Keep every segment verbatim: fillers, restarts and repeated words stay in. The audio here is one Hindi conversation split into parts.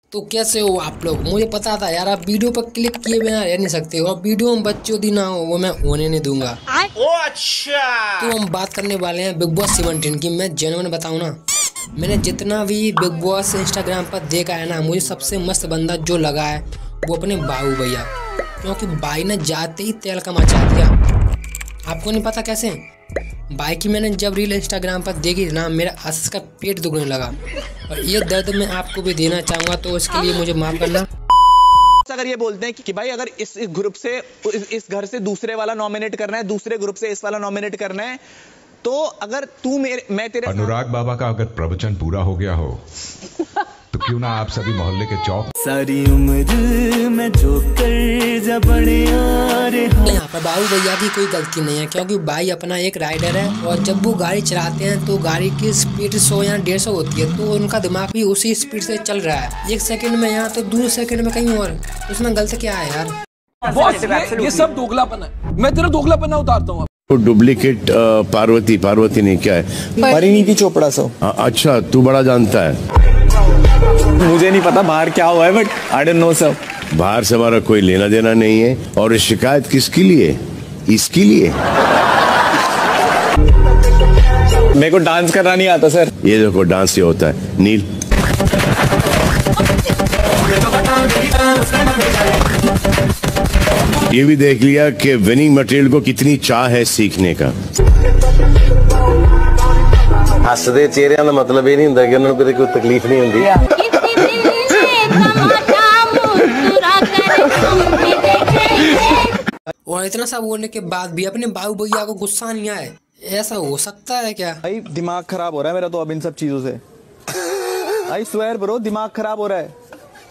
तो कैसे हो आप लोग? मुझे पता था यार आप वीडियो पर क्लिक किए बिना रह नहीं सकते हो, और वीडियो में बच्चों दी ना हो वो मैं होने नहीं दूंगा। ओ अच्छा। तो हम बात करने वाले हैं बिग बॉस सेवनटीन की। मैं जेन्युइन बताऊं ना, मैंने जितना भी बिग बॉस इंस्टाग्राम पर देखा है ना, मुझे सबसे मस्त बंदा जो लगा है वो अपने बाबू भैया, क्योंकि भाई ने जाते ही तेल का मचा दिया। आपको नहीं पता कैसे? भाई की मैंने जब रील इंस्टाग्राम पर देखी ना, मेरा आशीष का पेट दुखने लगा, और ये दर्द मैं आपको भी देना चाहूँगा, तो इसके लिए मुझे माफ़ करना। अगर ये बोलते हैं कि भाई अगर इस, इस ग्रुप से इस, इस घर से दूसरे वाला नॉमिनेट करना है, दूसरे ग्रुप से इस वाला नॉमिनेट करना है, तो अगर तू मेरे मैं तेरे अनुराग बाबा का अगर प्रवचन पूरा हो गया हो तो क्यों ना आप सभी मोहल्ले के चौक सारी उम्र में जो कर जा बड़े यहाँ पर बाबू भैया की कोई गलती नहीं है, क्योंकि भाई अपना एक राइडर है, और जब वो गाड़ी चलाते हैं तो गाड़ी की स्पीड सौ या डेढ़ सौ होती है, तो उनका दिमाग भी उसी स्पीड से चल रहा है। एक सेकंड में यहाँ तो दूसरे सेकंड में कहीं और, उसमें गलत क्या है यार? बॉस ये, ये सब दोगलापन है, मैं तेरा दोगलापन उतारता हूँ। डुप्लीकेट पार्वती पार्वती नहीं, क्या है? परिणीति चोपड़ा सो। अच्छा, तू बड़ा जानता है। मुझे नहीं पता बाहर क्या हुआ है, but I don't know sir. बाहर से हमारा कोई लेना देना नहीं है, और शिकायत किसके लिए? इसके लिए मेरे को डांस करना नहीं आता सर। ये देखो डांस ये होता है। नील ये भी देख लिया कि विनिंग मटेरियल को कितनी चाह है सीखने का। हसदे चेहरिਆਂ ਦਾ मतलब ਇਹ ਨਹੀਂ ਹੁੰਦਾ ਕਿ ਉਹਨਾਂ ਨੂੰ ਕਦੇ ਕੋਈ ਤਕਲੀਫ ਨਹੀਂ ਹੁੰਦੀ। और इतना सा बोलने के बाद भी अपने बाबू भैया को गुस्सा नहीं आए, ऐसा हो सकता है क्या? भाई दिमाग खराब हो रहा है मेरा तो अब इन सब चीजों से। आई स्वेयर ब्रो, दिमाग खराब हो रहा है।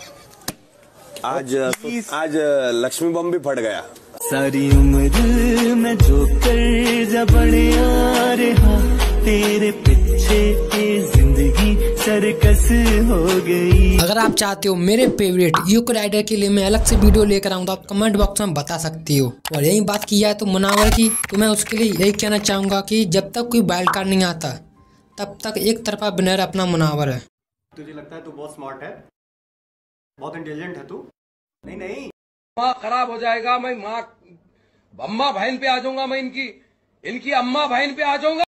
आज आज लक्ष्मी बम भी फट गया। सारी उम्र में जो कर जा बड़े आ रहा तेरे पीछे जिंदगी सर्कस हो गई। अगर आप चाहते हो मेरे फेवरेट यूको राइडर के लिए मैं अलग से वीडियो लेकर आऊँ तो आप कमेंट बॉक्स में बता सकती हो। और यही बात की है तो मुनावर की, तो मैं उसके लिए यही कहना चाहूँगा कि जब तक कोई वाइल्ड कार्ड नहीं आता तब तक एक तरफा विनर अपना मुनावर है। तुझे लगता है तू बहुत स्मार्ट है, बहुत इंटेलिजेंट है तू? नहीं नहीं, माँ खराब हो जाएगा, मैं माँ अम्मा बहन पे आ जाऊंगा, मैं इनकी इनकी अम्मा बहन पे आ जाऊंगा।